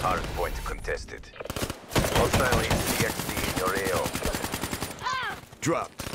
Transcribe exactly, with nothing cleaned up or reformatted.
Hard point contested. Hostile C X D in your A O. Dropped.